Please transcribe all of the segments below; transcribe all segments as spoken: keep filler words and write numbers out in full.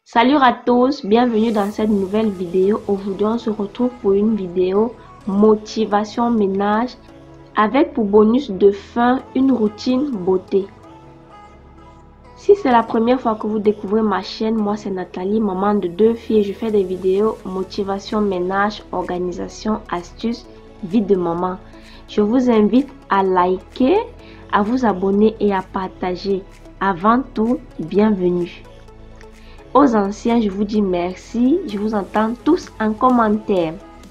Salut à tous, bienvenue dans cette nouvelle vidéo. Aujourd'hui on se retrouve pour une vidéo motivation ménage avec pour bonus de fin une routine beauté. Si c'est la première fois que vous découvrez ma chaîne, moi c'est Nathalie, maman de deux filles. Je fais des vidéos motivation ménage, organisation, astuces, vie de maman. Je vous invite à liker, à vous abonner et à partager. Avant tout, bienvenue. Aux anciens, je vous dis merci. Je vous entends tous en commentaire.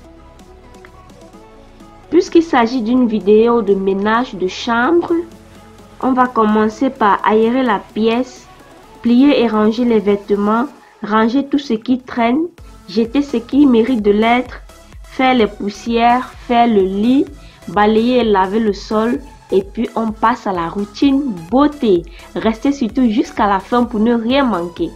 Puisqu'il s'agit d'une vidéo de ménage de chambre, on va commencer par aérer la pièce, plier et ranger les vêtements, ranger tout ce qui traîne, jeter ce qui mérite de l'être, faire les poussières, faire le lit, balayer et laver le sol. Et puis on passe à la routine beauté. Restez surtout jusqu'à la fin pour ne rien manquer.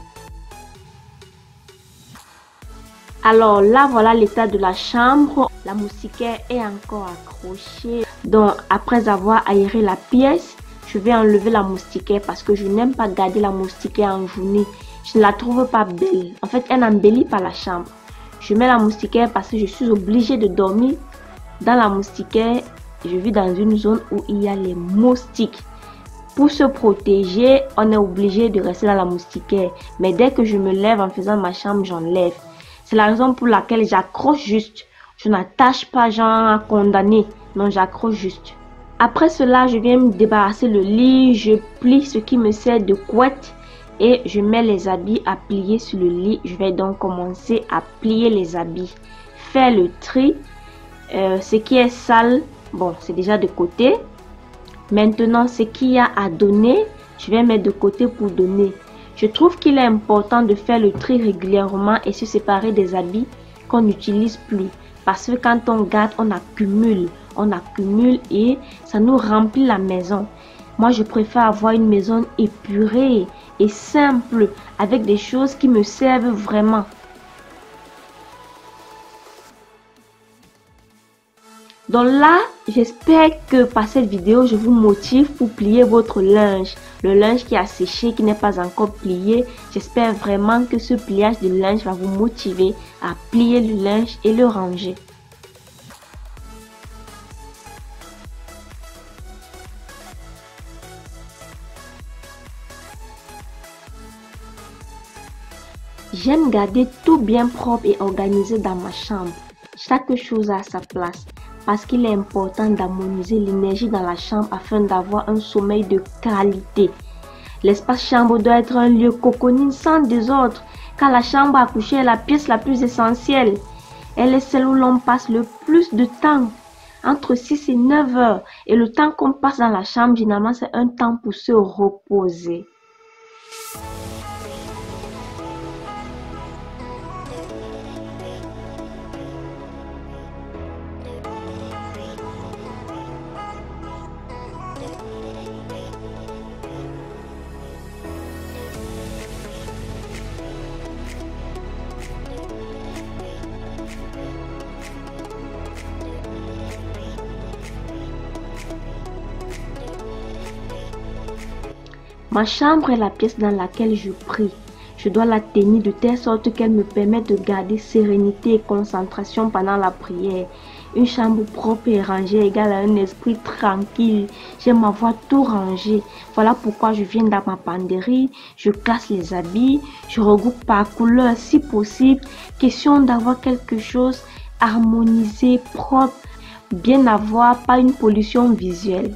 Alors là, voilà l'état de la chambre. La moustiquaire est encore accrochée. Donc après avoir aéré la pièce, je vais enlever la moustiquaire parce que je n'aime pas garder la moustiquaire en journée. Je ne la trouve pas belle. En fait, elle n'embellit pas la chambre. Je mets la moustiquaire parce que je suis obligée de dormir dans la moustiquaire. Je vis dans une zone où il y a les moustiques. Pour se protéger, on est obligé de rester dans la moustiquaire. Mais dès que je me lève en faisant ma chambre, j'enlève. C'est la raison pour laquelle j'accroche juste. Je n'attache pas genre à condamner. Non, j'accroche juste. Après cela, je viens me débarrasser le lit. Je plie ce qui me sert de couette. Et je mets les habits à plier sur le lit. Je vais donc commencer à plier les habits. Faire le tri. Euh, ce qui est sale, bon, c'est déjà de côté. Maintenant, ce qu'il y a à donner, je vais mettre de côté pour donner. Je trouve qu'il est important de faire le tri régulièrement et se séparer des habits qu'on n'utilise plus. Parce que quand on garde, on accumule. On accumule et ça nous remplit la maison. Moi, je préfère avoir une maison épurée et simple avec des choses qui me servent vraiment. Donc là, j'espère que par cette vidéo, je vous motive pour plier votre linge. Le linge qui a séché, qui n'est pas encore plié. J'espère vraiment que ce pliage de linge va vous motiver à plier le linge et le ranger. J'aime garder tout bien propre et organisé dans ma chambre. Chaque chose a sa place. Parce qu'il est important d'harmoniser l'énergie dans la chambre afin d'avoir un sommeil de qualité. L'espace chambre doit être un lieu cocooning sans désordre, car la chambre à coucher est la pièce la plus essentielle. Elle est celle où l'on passe le plus de temps, entre six et neuf heures. Et le temps qu'on passe dans la chambre, généralement, c'est un temps pour se reposer. Ma chambre est la pièce dans laquelle je prie. Je dois la tenir de telle sorte qu'elle me permette de garder sérénité et concentration pendant la prière. Une chambre propre et rangée égale à un esprit tranquille. J'aime avoir tout rangé. Voilà pourquoi je viens dans ma penderie. Je classe les habits. Je regroupe par couleur si possible. Question d'avoir quelque chose harmonisé, propre, bien avoir, pas une pollution visuelle.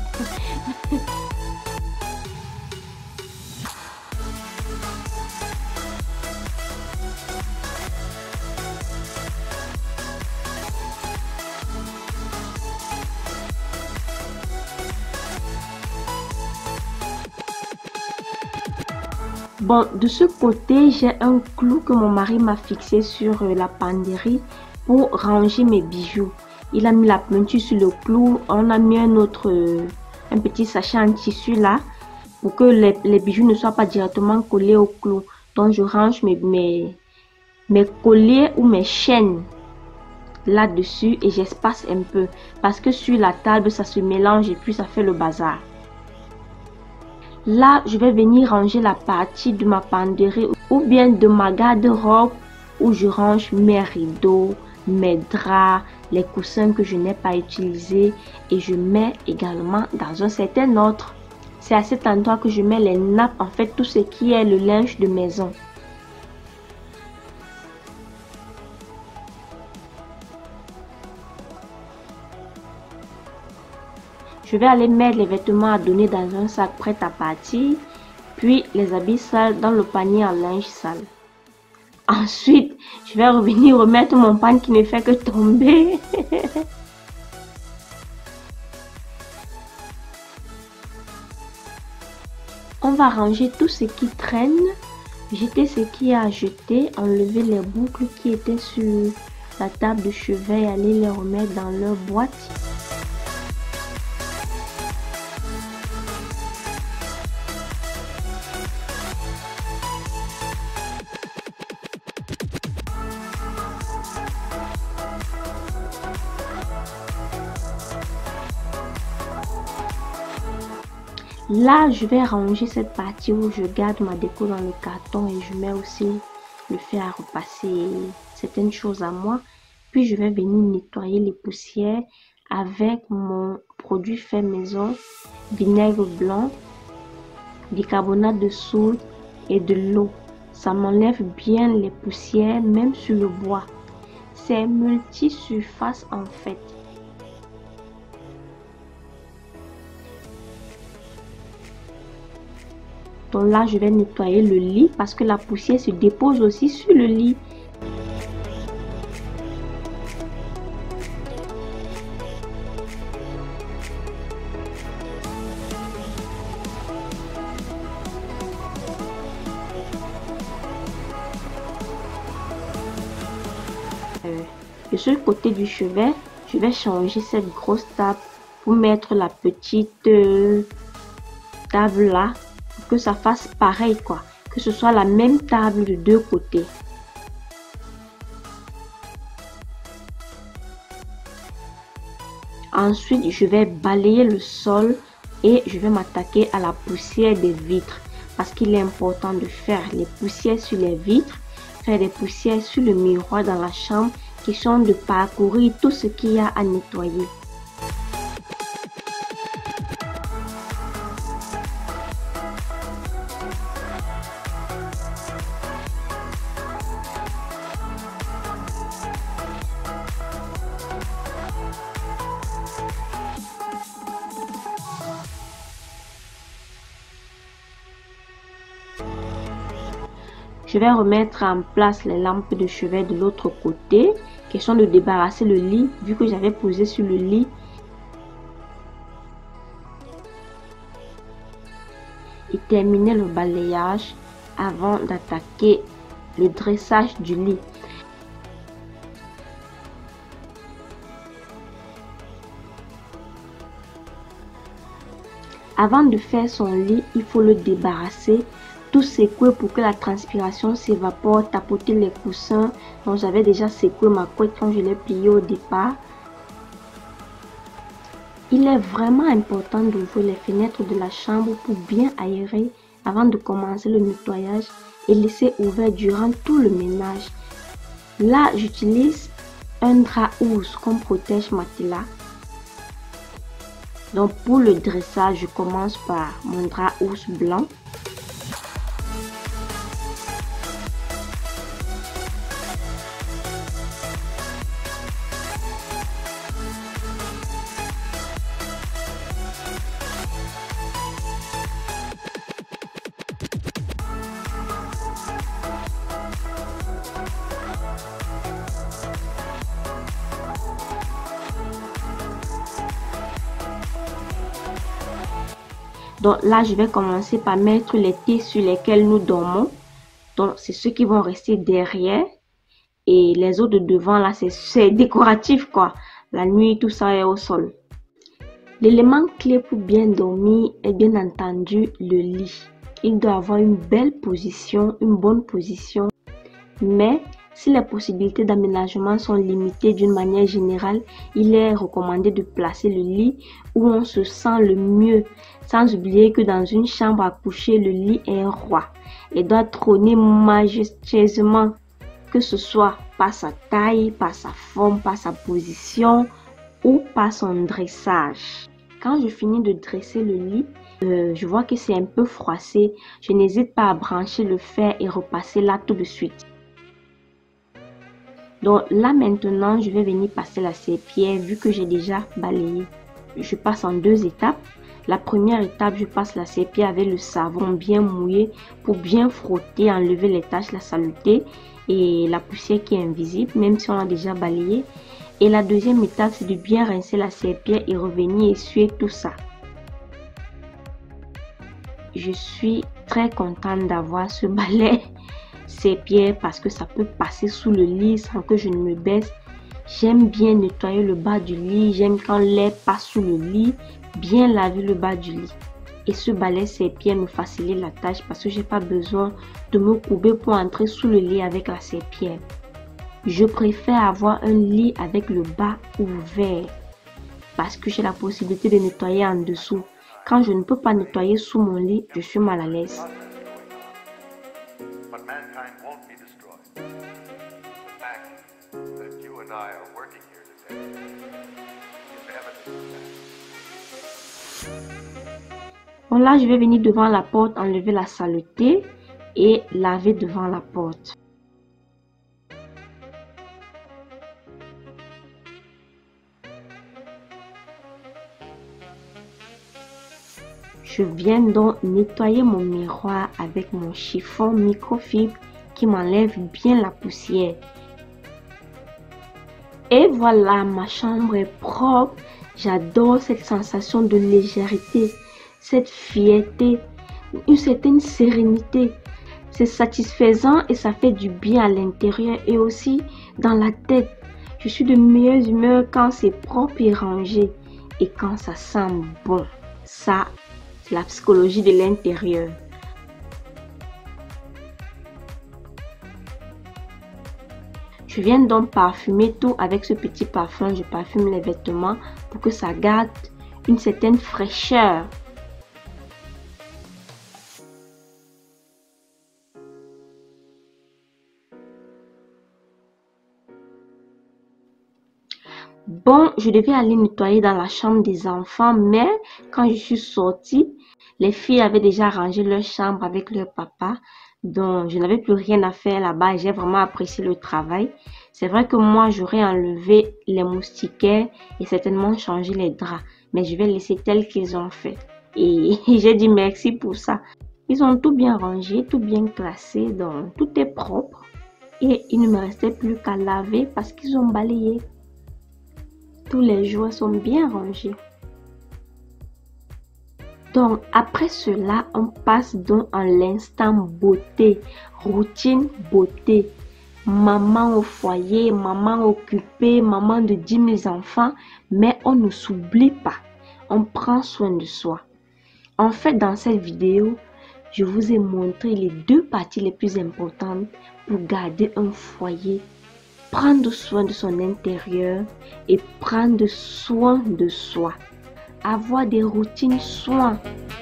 Bon, de ce côté, j'ai un clou que mon mari m'a fixé sur euh, la penderie pour ranger mes bijoux. Il a mis la peinture sur le clou. On a mis un autre, euh, un petit sachet en tissu là pour que les, les bijoux ne soient pas directement collés au clou. Donc, je range mes, mes, mes colliers ou mes chaînes là-dessus et j'espace un peu parce que sur la table, ça se mélange et puis ça fait le bazar. Là, je vais venir ranger la partie de ma penderie ou bien de ma garde-robe où je range mes rideaux, mes draps, les coussins que je n'ai pas utilisés et je mets également dans un certain ordre. C'est à cet endroit que je mets les nappes, en fait tout ce qui est le linge de maison. Je vais aller mettre les vêtements à donner dans un sac prêt à partir, puis les habits sales dans le panier à linge sale. Ensuite, je vais revenir remettre mon pan qui ne fait que tomber. On va ranger tout ce qui traîne, jeter ce qui est à jeter, enlever les boucles qui étaient sur la table de chevet et aller les remettre dans leur boîte. Là, je vais ranger cette partie où je garde ma déco dans le carton et je mets aussi le fer à repasser certaines choses à moi. Puis, je vais venir nettoyer les poussières avec mon produit fait maison, vinaigre blanc, bicarbonate de soude et de l'eau. Ça m'enlève bien les poussières, même sur le bois. C'est multi-surface en fait. Donc là, je vais nettoyer le lit parce que la poussière se dépose aussi sur le lit. Euh, de ce côté du chevet, je vais changer cette grosse table pour mettre la petite euh, table là. Que ça fasse pareil quoi, que ce soit la même table de deux côtés. Ensuite, je vais balayer le sol et je vais m'attaquer à la poussière des vitres parce qu'il est important de faire les poussières sur les vitres, faire des poussières sur le miroir dans la chambre, question de parcourir tout ce qu'il y a à nettoyer. Je vais remettre en place les lampes de chevet de l'autre côté. Question de débarrasser le lit vu que j'avais posé sur le lit. Et terminer le balayage avant d'attaquer le dressage du lit. Avant de faire son lit, il faut le débarrasser. Tout secouer pour que la transpiration s'évapore, tapoter les coussins. Donc j'avais déjà secoué ma couette quand je l'ai plié au départ. Il est vraiment important d'ouvrir les fenêtres de la chambre pour bien aérer avant de commencer le nettoyage et laisser ouvert durant tout le ménage. Là, j'utilise un drap housse comme protège matelas. Donc pour le dressage, je commence par mon drap housse blanc. Donc là, je vais commencer par mettre les thés sur lesquels nous dormons. Donc, c'est ceux qui vont rester derrière. Et les autres de devant, là, c'est décoratif, quoi. La nuit, tout ça est au sol. L'élément clé pour bien dormir est bien entendu le lit. Il doit avoir une belle position, une bonne position. Mais Si les possibilités d'aménagement sont limitées d'une manière générale, il est recommandé de placer le lit où on se sent le mieux, sans oublier que dans une chambre à coucher, le lit est un roi et doit trôner majestueusement, que ce soit par sa taille, par sa forme, par sa position ou par son dressage. Quand je finis de dresser le lit, euh, je vois que c'est un peu froissé. Je n'hésite pas à brancher le fer et repasser là tout de suite. Donc là maintenant, je vais venir passer la serpillière vu que j'ai déjà balayé. Je passe en deux étapes. La première étape, je passe la serpillière avec le savon bien mouillé pour bien frotter, enlever les taches, la saleté et la poussière qui est invisible, même si on a déjà balayé. Et la deuxième étape, c'est de bien rincer la serpillière et revenir essuyer tout ça. Je suis très contente d'avoir ce balai serpillière parce que ça peut passer sous le lit sans que je ne me baisse. J'aime bien nettoyer le bas du lit, j'aime quand l'air passe sous le lit, bien laver le bas du lit. Et ce balai serpillière me facilite la tâche parce que j'ai pas besoin de me courber pour entrer sous le lit avec la serpillière. Je préfère avoir un lit avec le bas ouvert parce que j'ai la possibilité de nettoyer en dessous. Quand je ne peux pas nettoyer sous mon lit, je suis mal à l'aise. Bon, là, je vais venir devant la porte, enlever la saleté et laver devant la porte. Je viens donc nettoyer mon miroir avec mon chiffon microfibre qui m'enlève bien la poussière. Et voilà, ma chambre est propre. J'adore cette sensation de légèreté, cette fierté, une certaine sérénité. C'est satisfaisant et ça fait du bien à l'intérieur et aussi dans la tête. Je suis de meilleure humeur quand c'est propre et rangé et quand ça sent bon. Ça, c'est la psychologie de l'intérieur. Je viens donc parfumer tout avec ce petit parfum. Je parfume les vêtements pour que ça garde une certaine fraîcheur. Bon, je devais aller nettoyer dans la chambre des enfants, mais quand je suis sortie, les filles avaient déjà rangé leur chambre avec leur papa. Donc, je n'avais plus rien à faire là-bas. J'ai vraiment apprécié le travail. C'est vrai que moi, j'aurais enlevé les moustiquaires et certainement changé les draps. Mais je vais laisser tel qu'ils ont fait. Et j'ai dit merci pour ça. Ils ont tout bien rangé, tout bien classé. Donc, tout est propre. Et il ne me restait plus qu'à laver parce qu'ils ont balayé. Tous les jouets sont bien rangés. Donc, après cela, on passe donc en l'instant beauté, routine beauté. Maman au foyer, maman occupée, maman de dix mille enfants, mais on ne s'oublie pas. On prend soin de soi. En fait, dans cette vidéo, je vous ai montré les deux parties les plus importantes pour garder un foyer, prendre soin de son intérieur et prendre soin de soi. Avoir des routines soins.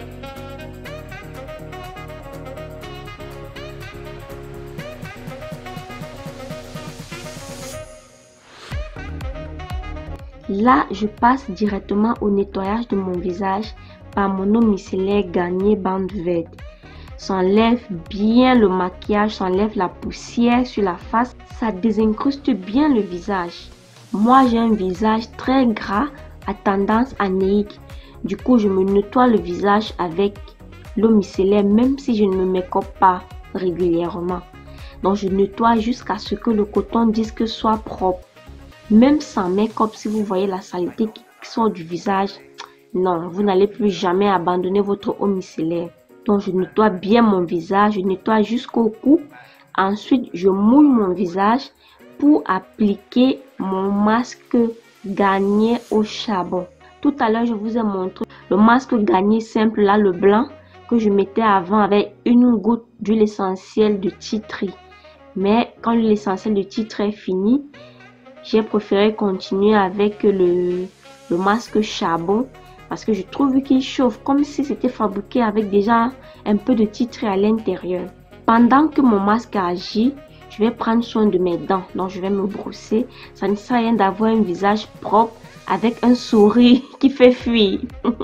Là, je passe directement au nettoyage de mon visage par mon eau micellaire Garnier Bande Verte. S'enlève bien le maquillage, s'enlève la poussière sur la face, ça désincruste bien le visage. Moi, j'ai un visage très gras à tendance anéique. Du coup, je me nettoie le visage avec l'eau micellaire même si je ne me make-up pas régulièrement. Donc, je nettoie jusqu'à ce que le coton dise que soit propre. Même sans make-up, si vous voyez la saleté qui sort du visage, non, vous n'allez plus jamais abandonner votre eau micellaire. Donc, je nettoie bien mon visage, je nettoie jusqu'au cou. Ensuite, je mouille mon visage pour appliquer mon masque Garnier au charbon. Tout à l'heure, je vous ai montré le masque Garnier simple, là, le blanc, que je mettais avant avec une goutte d'huile essentielle de tea tree. Mais quand l'essentiel du titre est fini, j'ai préféré continuer avec le, le masque charbon parce que je trouve qu'il chauffe comme si c'était fabriqué avec déjà un peu de titre à l'intérieur. Pendant que mon masque agit, je vais prendre soin de mes dents. Donc, je vais me brosser. Ça ne sert à rien d'avoir un visage propre avec un sourire qui fait fuir.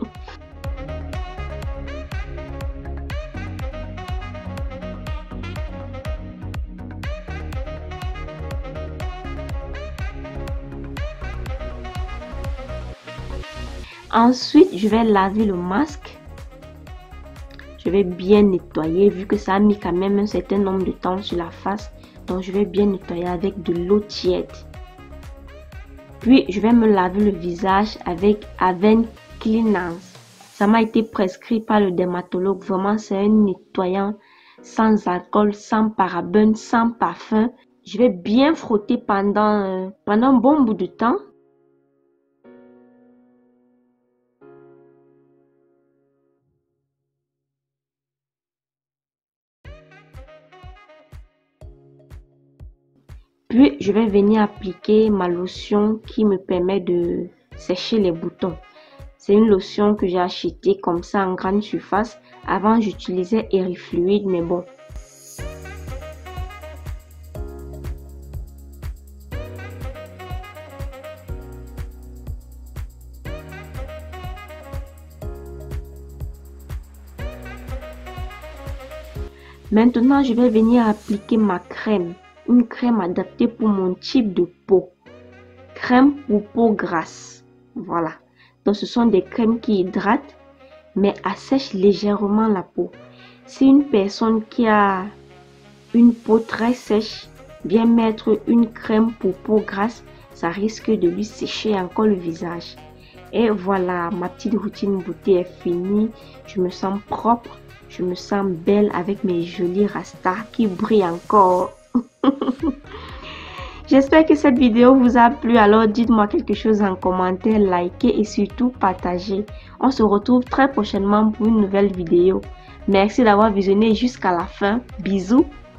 Ensuite, je vais laver le masque. Je vais bien nettoyer vu que ça a mis quand même un certain nombre de temps sur la face. Donc, je vais bien nettoyer avec de l'eau tiède. Puis, je vais me laver le visage avec Avène Cleanance. Ça m'a été prescrit par le dermatologue. Vraiment, c'est un nettoyant sans alcool, sans parabènes, sans parfum. Je vais bien frotter pendant, euh, pendant un bon bout de temps. Puis, je vais venir appliquer ma lotion qui me permet de sécher les boutons. C'est une lotion que j'ai achetée comme ça en grande surface. Avant, j'utilisais Airfluid, mais bon. Maintenant, je vais venir appliquer ma crème. Une crème adaptée pour mon type de peau. Crème pour peau grasse. Voilà. Donc, ce sont des crèmes qui hydratent, mais assèchent légèrement la peau. Si une personne qui a une peau très sèche vient mettre une crème pour peau grasse, ça risque de lui sécher encore le visage. Et voilà, ma petite routine beauté est finie. Je me sens propre. Je me sens belle avec mes jolis rastas qui brillent encore. J'espère que cette vidéo vous a plu. Alors dites-moi quelque chose en commentaire, likez et surtout partagez. On se retrouve très prochainement pour une nouvelle vidéo. Merci d'avoir visionné jusqu'à la fin. Bisous.